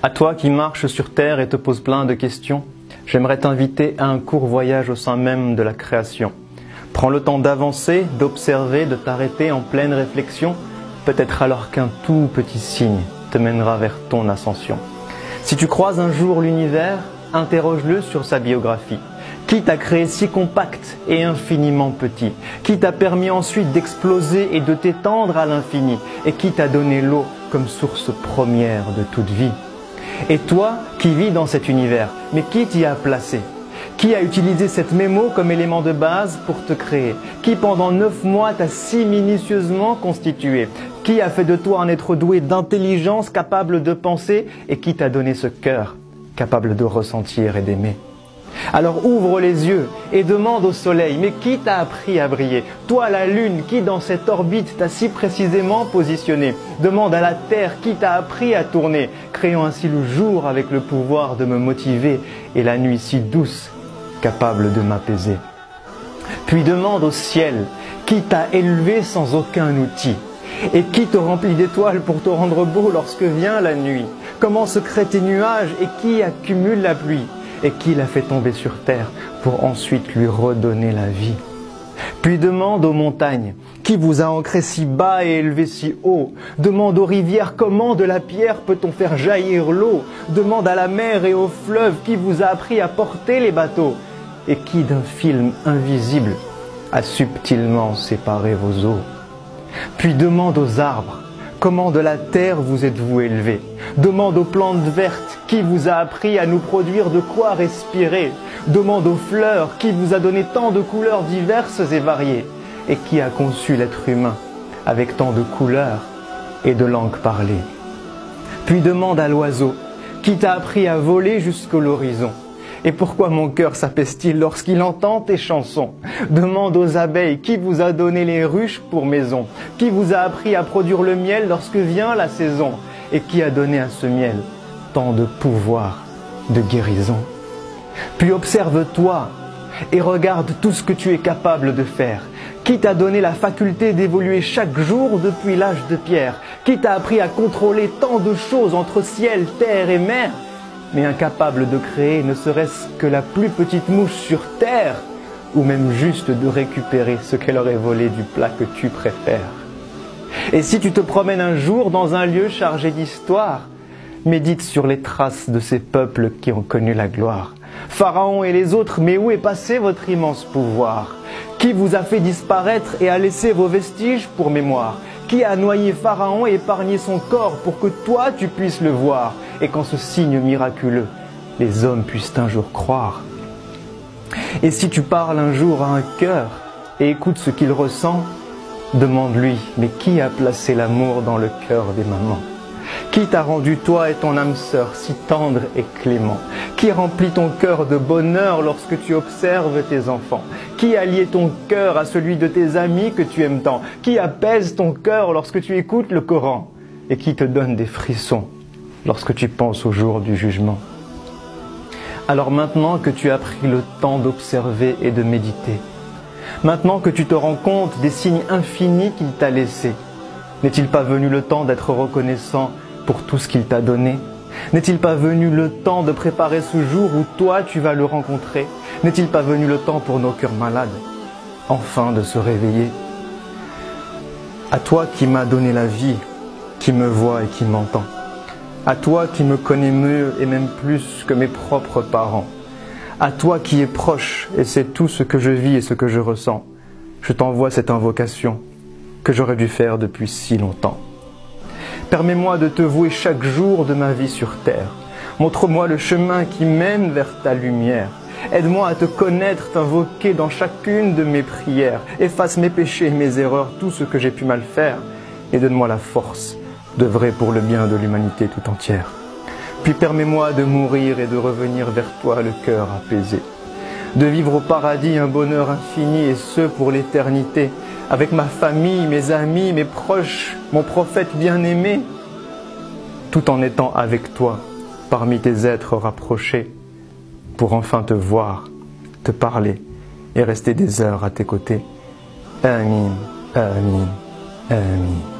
À toi qui marches sur terre et te poses plein de questions, j'aimerais t'inviter à un court voyage au sein même de la création. Prends le temps d'avancer, d'observer, de t'arrêter en pleine réflexion, peut-être alors qu'un tout petit signe te mènera vers ton ascension. Si tu croises un jour l'univers, interroge-le sur sa biographie. Qui t'a créé si compact et infiniment petit? Qui t'a permis ensuite d'exploser et de t'étendre à l'infini? Et qui t'a donné l'eau comme source première de toute vie? Et toi qui vis dans cet univers, mais qui t'y a placé? Qui a utilisé cette mémo comme élément de base pour te créer? Qui pendant 9 mois t'a si minutieusement constitué? Qui a fait de toi un être doué d'intelligence capable de penser? Et qui t'a donné ce cœur capable de ressentir et d'aimer? Alors ouvre les yeux et demande au soleil, mais qui t'a appris à briller? Toi la lune, qui dans cette orbite t'a si précisément positionné? Demande à la terre, qui t'a appris à tourner, créant ainsi le jour avec le pouvoir de me motiver et la nuit si douce, capable de m'apaiser. Puis demande au ciel, qui t'a élevé sans aucun outil? Et qui te remplit d'étoiles pour te rendre beau lorsque vient la nuit? Comment se créent tes nuages et qui accumule la pluie? Et qui l'a fait tomber sur terre pour ensuite lui redonner la vie? Puis demande aux montagnes, qui vous a ancré si bas et élevé si haut? Demande aux rivières, comment de la pierre peut-on faire jaillir l'eau? Demande à la mer et aux fleuves, qui vous a appris à porter les bateaux? Et qui d'un film invisible a subtilement séparé vos eaux? Puis demande aux arbres, comment de la terre vous êtes-vous élevé? Demande aux plantes vertes, qui vous a appris à nous produire de quoi respirer? Demande aux fleurs, qui vous a donné tant de couleurs diverses et variées? Et qui a conçu l'être humain avec tant de couleurs et de langues parlées? Puis demande à l'oiseau, qui t'a appris à voler jusqu'à l'horizon? Et pourquoi mon cœur s'apaise-t-il lorsqu'il entend tes chansons? Demande aux abeilles, qui vous a donné les ruches pour maison? Qui vous a appris à produire le miel lorsque vient la saison? Et qui a donné à ce miel tant de pouvoir, de guérison? Puis observe-toi et regarde tout ce que tu es capable de faire. Qui t'a donné la faculté d'évoluer chaque jour depuis l'âge de pierre? Qui t'a appris à contrôler tant de choses entre ciel, terre et mer? Mais incapable de créer ne serait-ce que la plus petite mouche sur terre, ou même juste de récupérer ce qu'elle aurait volé du plat que tu préfères. Et si tu te promènes un jour dans un lieu chargé d'histoire, médite sur les traces de ces peuples qui ont connu la gloire. Pharaon et les autres, mais où est passé votre immense pouvoir? Qui vous a fait disparaître et a laissé vos vestiges pour mémoire? Qui a noyé Pharaon et épargné son corps pour que toi tu puisses le voir? Et qu'en ce signe miraculeux, les hommes puissent un jour croire. Et si tu parles un jour à un cœur et écoutes ce qu'il ressent, demande-lui, mais qui a placé l'amour dans le cœur des mamans? Qui t'a rendu toi et ton âme sœur si tendre et clément? Qui remplit ton cœur de bonheur lorsque tu observes tes enfants? Qui a lié ton cœur à celui de tes amis que tu aimes tant? Qui apaise ton cœur lorsque tu écoutes le Coran? Et qui te donne des frissons lorsque tu penses au jour du jugement? Alors maintenant que tu as pris le temps d'observer et de méditer, maintenant que tu te rends compte des signes infinis qu'il t'a laissés, n'est-il pas venu le temps d'être reconnaissant pour tout ce qu'il t'a donné? N'est-il pas venu le temps de préparer ce jour où toi tu vas le rencontrer? N'est-il pas venu le temps pour nos cœurs malades, enfin de se réveiller? À toi qui m'as donné la vie, qui me vois et qui m'entend, à toi qui me connais mieux et même plus que mes propres parents, à toi qui es proche et sais tout ce que je vis et ce que je ressens, je t'envoie cette invocation que j'aurais dû faire depuis si longtemps. Permets-moi de te vouer chaque jour de ma vie sur terre. Montre-moi le chemin qui mène vers ta lumière. Aide-moi à te connaître, t'invoquer dans chacune de mes prières. Efface mes péchés et mes erreurs, tout ce que j'ai pu mal faire, et donne-moi la force d'œuvrer pour le bien de l'humanité tout entière. Puis permets-moi de mourir et de revenir vers toi le cœur apaisé. De vivre au paradis un bonheur infini et ce pour l'éternité, avec ma famille, mes amis, mes proches, mon prophète bien-aimé, tout en étant avec toi, parmi tes êtres rapprochés, pour enfin te voir, te parler et rester des heures à tes côtés. Amin, amin, amin.